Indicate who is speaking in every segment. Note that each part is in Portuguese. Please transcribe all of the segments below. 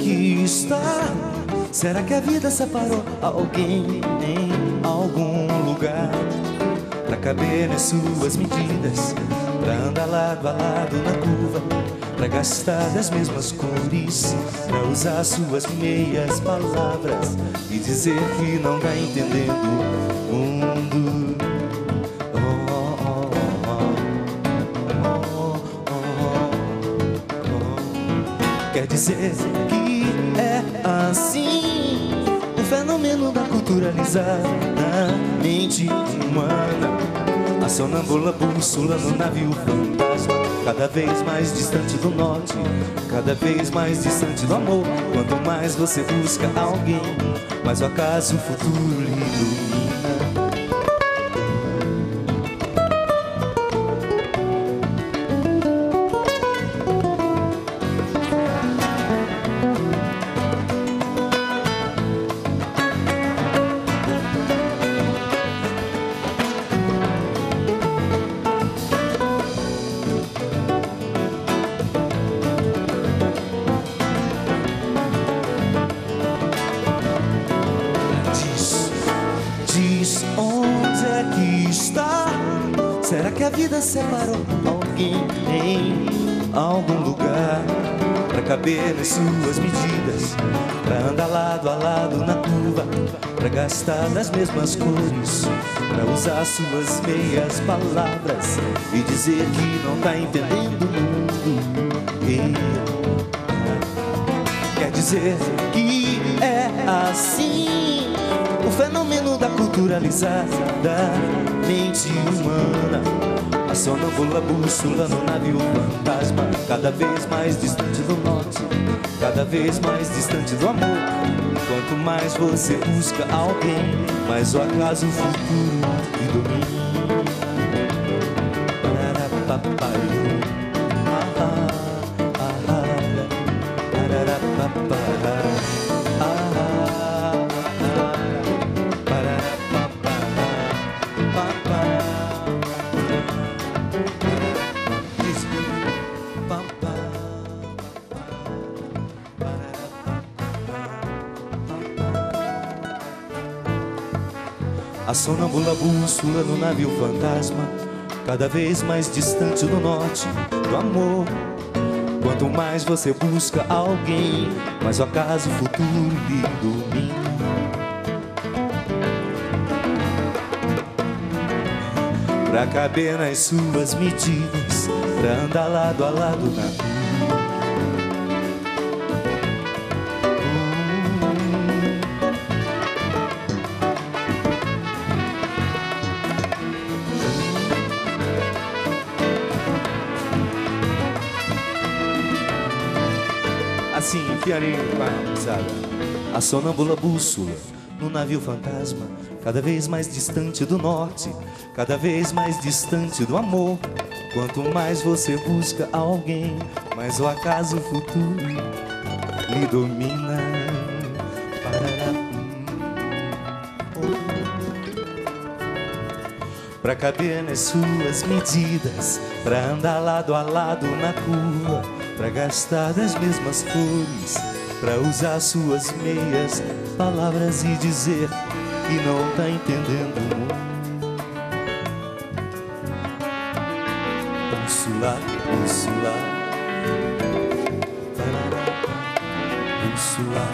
Speaker 1: aqui está? Será que a vida separou alguém em algum lugar pra caber nas suas medidas, pra andar lado a lado na curva, pra gastar das mesmas cores, pra usar suas meias palavras e dizer que não tá entendendo o mundo? Quer dizer que é assim o fenômeno da culturalizada mente humana. A sonâmbula bússola no navio fantasma, cada vez mais distante do norte, cada vez mais distante do amor. Quanto mais você busca alguém, mais o acaso o futuro lhe ilumina. Onde é que está? Será que a vida separou alguém em algum lugar pra caber nas suas medidas, pra andar lado a lado na curva, pra gastar das mesmas cores, pra usar suas meias palavras e dizer que não tá entendendo o mundo? Quer dizer que é assim o fenômeno da culturalizada mente humana. A sonâmbula bússola no navio fantasma, cada vez mais distante do norte, cada vez mais distante do amor. Quanto mais você busca alguém, mais o acaso o futuro lhe domina. A sonâmbula bússola no navio fantasma, cada vez mais distante do norte, do amor. Quanto mais você busca alguém, mais o acaso o futuro lhe domina. Pra caber nas suas medidas, pra andar lado a lado na rua. Assim, pianinho com a pisada. A sonâmbula bússola no navio fantasma, cada vez mais distante do norte, cada vez mais distante do amor. Quanto mais você busca alguém, mais o acaso o futuro lhe domina. Pra caber nas suas medidas, pra andar lado a lado na curva, pra gastar das mesmas cores, pra usar suas meias palavras e dizer que não tá entendendo o mundo. Bússola, bússola, bússola,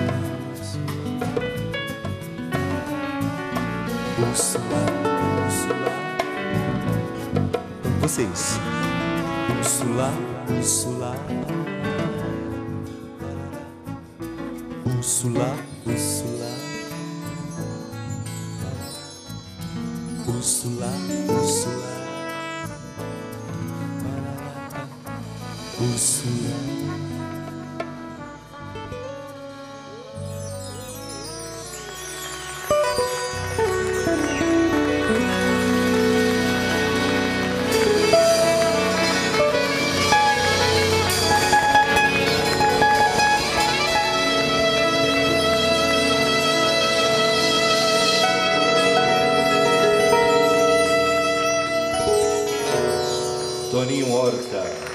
Speaker 1: bússola, bússola. Vocês. Bússola, bússola, bússola, bússola, bússola, bússola, bússola.
Speaker 2: Toninho Horta.